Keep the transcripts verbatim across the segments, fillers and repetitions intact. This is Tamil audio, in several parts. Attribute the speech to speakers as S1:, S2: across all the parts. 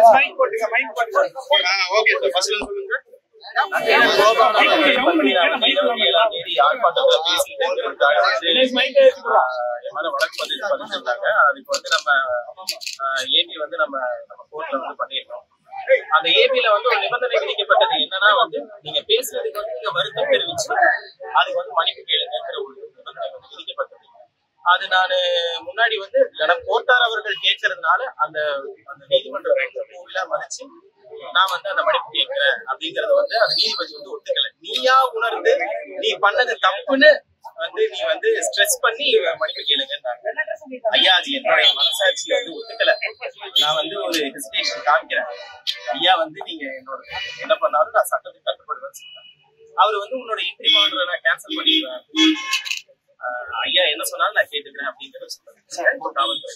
S1: ஓகே சார் ஃபர்ஸ்ட் சொல்லுங்க. வழக்கு பதிஞ்சிருந்தாங்க. அதுக்கு வந்து நம்ம ஏபி வந்து நம்ம நம்ம கோர்ட்ல வந்து பண்ணிருக்கோம். அந்த ஏபில வந்து ஒரு நிபந்தனை விதிக்கப்பட்டது என்னன்னா வந்து நீங்க பேசுறதுக்கு வந்து நீங்க வருத்தம் தெரிவிச்சு அதுக்கு வந்து மன்னிப்பு கேளுங்கிற ஒரு நிபந்தனை வந்து விதிக்கப்பட்டது. அது நான் முன்னாடி வந்து கோட்டார் அவர்கள் கேட்கறதுனால அந்த அந்த நீதிமன்ற கோவிலா மதிச்சு நான் வந்து அந்த மன்னிப்பு கேட்கிறேன் அப்படிங்கறது வந்து அந்த நீதிபதி வந்து ஒத்துக்கல. நீயா உணர்ந்து நீ பண்ணது தப்புன்னு வந்து நீ வந்து ஸ்ட்ரெஸ் பண்ணி மன்னிப்பு கேளுங்கன்னாங்க. ஐயா அது என்னுடைய மனசாட்சி வந்து ஒத்துக்கல. நான் வந்து ஒரு ஹெசிடேஷன் காமிக்கிறேன். ஐயா வந்து நீங்க என்னோட என்ன பண்ணாலும் நான் சட்டத்துக்கு கட்டுப்படுவேன்னு சொன்னேன். அவர் வந்து உன்னோட இன்ட்ரி ஆர்டரை நான் கேன்சல் பண்ணிடுவேன், ஐயா என்ன சொன்னாலும் நான் கேட்டுக்கிறேன் அப்படிங்கறத சொன்னாங்க. காவல்துறை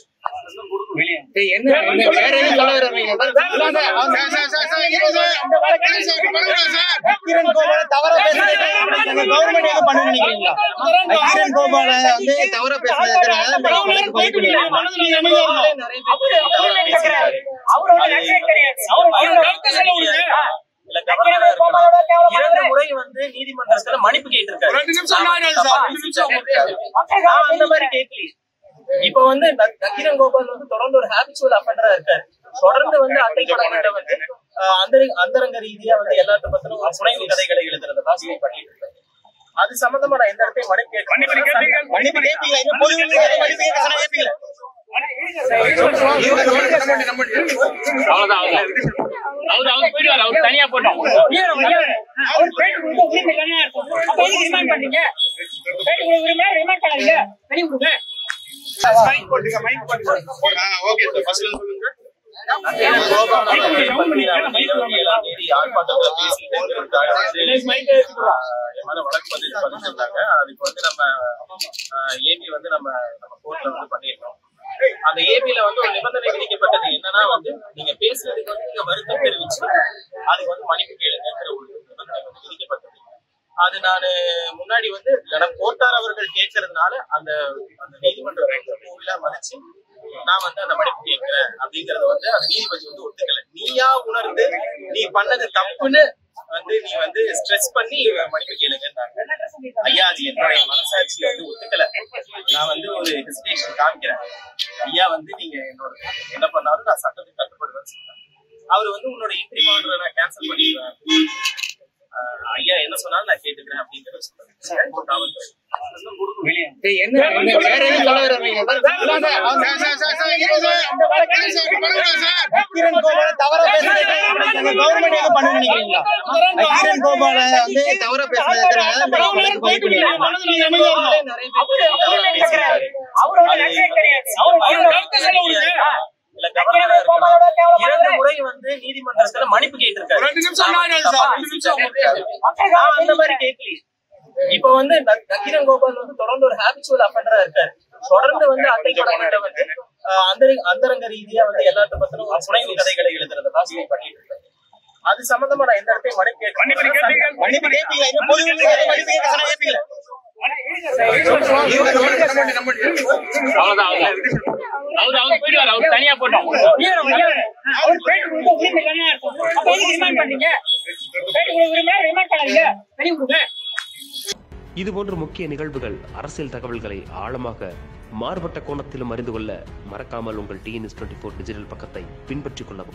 S1: இரண்டு முறை வந்து நீதிமன்றத்துல மன்னிப்பு கேட்டிருக்காரு. அந்த மாதிரி கேட்கல. இப்ப வந்து நக்கீரன் கோபால் வந்து தொடர்ந்து ஒரு ஹாபிச்சுவல் அஃபெண்டரா இருக்காரு. தொடர்ந்து வந்து அட்டை கொடை வந்து அந்தரங்க ரீதியா வந்து எல்லாத்த பத்தினும் புனைவு கதைகளை எழுதுறத வாசியை பண்ணிட்டு இருக்காரு. அது சம்பந்தமா நான் எந்த இடத்தையும் மன்னிப்பு தனியா போட்டோம். ஓகே சார் ஃபர்ஸ்ட் சொல்லுங்க. வழக்கு பதிஞ்சிருந்தாங்க. அதுக்கு வந்து நம்ம ஏபி வந்து நம்ம நம்ம கோர்ட்ல வந்து பண்ணிருக்கோம். அந்த ஏபில வந்து ஒரு நிபந்தனை விதிக்கப்பட்டது என்னன்னா வந்து நீங்க பேசுறதுக்கு வந்து நீங்க வருத்தம் தெரிவிச்சு அதுக்கு வந்து மன்னிப்பு கேளுங்கிற ஒரு நிபந்தனை வந்து விதிக்கப்பட்டது. அது நான் முன்னாடி வந்து கோட்டார் அவர்கள் கேட்கறதுனால அந்த அந்த நீதிமன்ற கோவிலா மதிச்சு நான் வந்து அந்த மன்னிப்பு கேட்கிறேன் அப்படிங்கறத வந்து அந்த நீதிபதி வந்து ஒத்துக்கல. நீயா உணர்ந்து நீ பண்ணது தப்புன்னு வந்து நீ வந்து ஸ்ட்ரெஸ் பண்ணி மன்னிப்பு கேளுங்கன்னாங்க. ஐயா அது என்னுடைய மனசாட்சி வந்து ஒத்துக்கல. நான் வந்து ஒரு ஹெசிடேஷன் காமிக்கிறேன். ஐயா வந்து நீங்க என்னோட என்ன பண்ணாலும் நான் சட்டத்துக்கு கட்டுப்படுவேன்னு சொன்னேன். அவர் வந்து உன்னோட இன்ட்ரி ஆர்டரை நான் கேன்சல் பண்ணிடுவேன், ஐயா என்ன சொன்னாலும் நான் கேட்டுக்கிறேன் அப்படிங்கறத சொன்னாங்க. காவல்துறை இரண்டு முறை வந்து நீதிமன்றத்துல மன்னிப்பு கேட்டிருக்காரு. அந்த மாதிரி கேட்கல. இப்ப வந்து நக்கீரன் கோபால் வந்து தொடர்ந்து ஒரு ஹாபிச்சுவல் அஃபெண்டரா இருக்காரு. தொடர்ந்து வந்து அட்டை கொடை வந்து அந்தரங்க ரீதியா வந்து எல்லாத்த பத்தினும் புனைவு கதைகளை எழுதுறத வாசியை பண்ணிட்டு இருக்காரு. அது சம்பந்தமா நான் எந்த இடத்தையும் மன்னிப்பு தனியா போட்டோம்.
S2: இதுபோன்ற முக்கிய நிகழ்வுகள், அரசியல் தகவல்களை ஆழமாக மாறுபட்ட கோணத்திலும் அறிந்து கொள்ள மறக்காமல் உங்கள் டிஎன்எஸ் டுவெண்ட்டி ஃபோர் டிஜிட்டல் பக்கத்தை பின்பற்றிக் கொள்ளவும்.